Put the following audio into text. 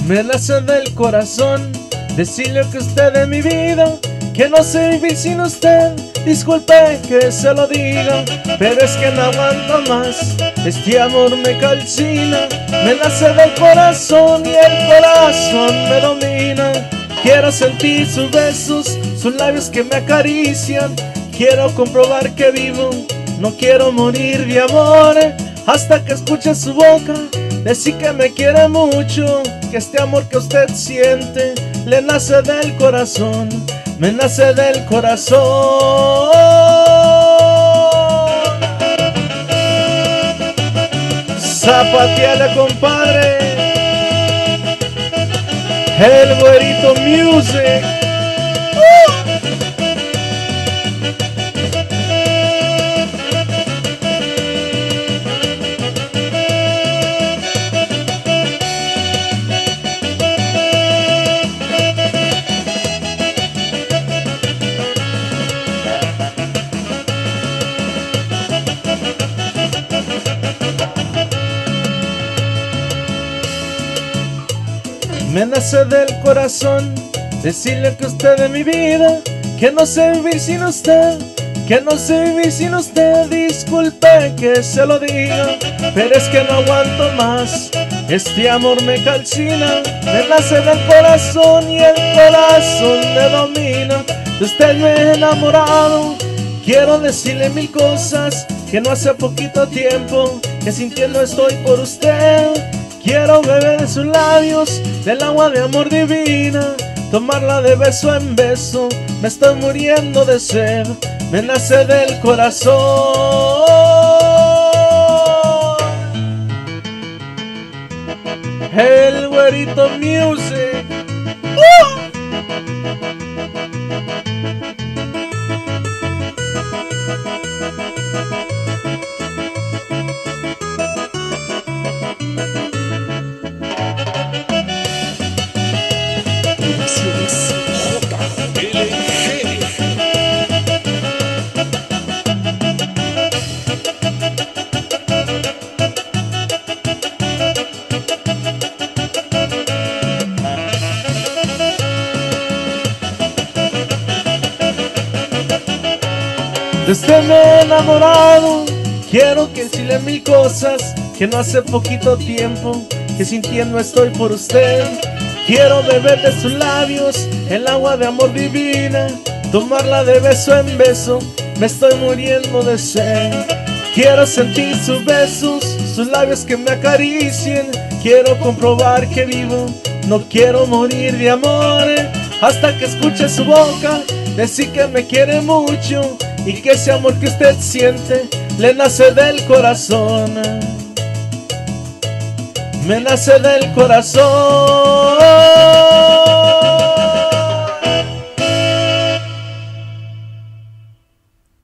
Me nace del corazón decirle que usted es mi vida, que no sé vivir sin usted. Disculpe que se lo diga, pero es que no aguanto más. Este amor me calcina, me nace del corazón y el corazón me domina. Quiero sentir sus besos, sus labios que me acarician. Quiero comprobar que vivo, no quiero morir de amor. Hasta que escuche su boca decir que me quiere mucho, que este amor que usted siente le nace del corazón, me nace del corazón. Zapateale, compadre, el Güerito Music. Me nace del corazón decirle que usted es mi vida, que no sé vivir sin usted, que no sé vivir sin usted. Disculpe que se lo diga, pero es que no aguanto más. Este amor me calcina, me nace del corazón y el corazón me domina. De usted me he enamorado, quiero decirle mil cosas, que no hace poquito tiempo que sintiendo estoy por usted. Quiero beber de sus labios, del agua de amor divina, tomarla de beso en beso, me estoy muriendo de sed, me nace del corazón. El Güerito Music. De usted me he enamorado, quiero que decirle mil cosas, que no hace poquito tiempo que sintiendo estoy por usted. Quiero beber de sus labios, el agua de amor divina, tomarla de beso en beso, me estoy muriendo de sed. Quiero sentir sus besos, sus labios que me acaricien. Quiero comprobar que vivo, no quiero morir de amor. Hasta que escuche su boca decir que me quiere mucho, y que ese amor que usted siente le nace del corazón, me nace del corazón.